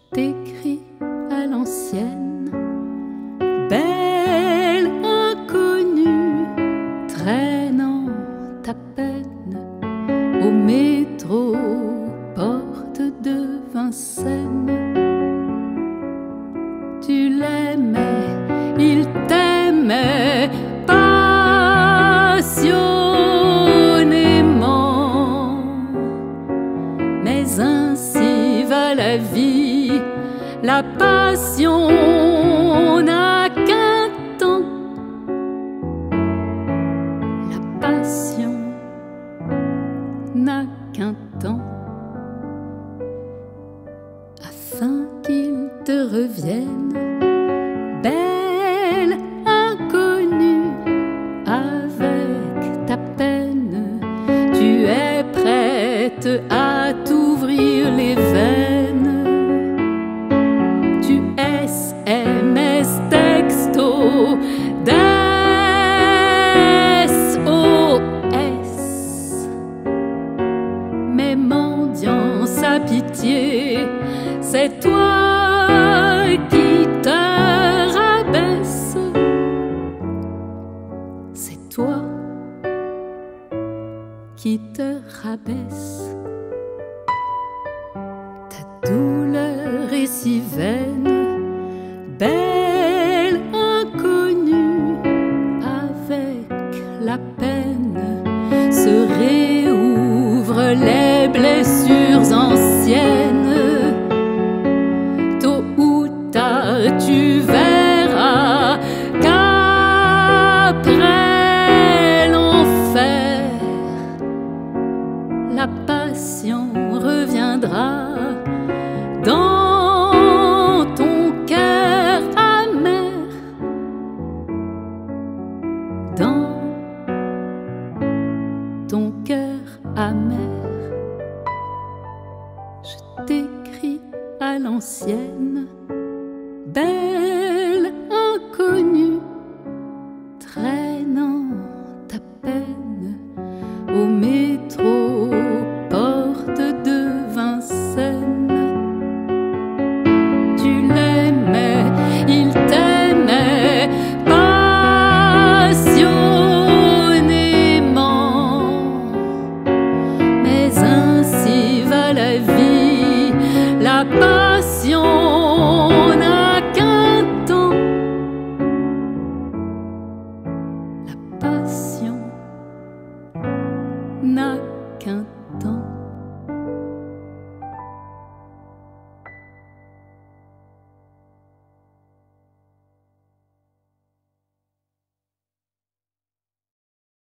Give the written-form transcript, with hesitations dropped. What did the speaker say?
t'écris à l'ancienne, belle inconnue, traînant ta peine au métro, porte de Vincennes. Tu l'aimais, il t'aimait passionnément, mais ainsi va la vie, la passion n'a qu'un temps, la passion n'a qu'un temps, afin qu'il te revienne, belle inconnue, avec ta peine, tu es prête à t'ouvrir les veines. Tu SMS, texto, SOS, mais mendiant sa pitié, c'est toi qui te rabaisse. C'est toi qui te rabaisse. Ta douleur est si vaine, belle inconnue, avec la peine se réouvrent les blessures anciennes. Tôt ou tard tu verras qu'après l'enfer, la passion reviendra dans ton cœur amer, dans ton cœur amer. Je t'écris à l'ancienne, belle inconnue, traînant ta peine au métro, porte de Vincennes. Tu l'aimais, il t'aimait passionnément, mais ainsi va la vie, la passion n'a qu'un temps, la passion n'a qu'un temps.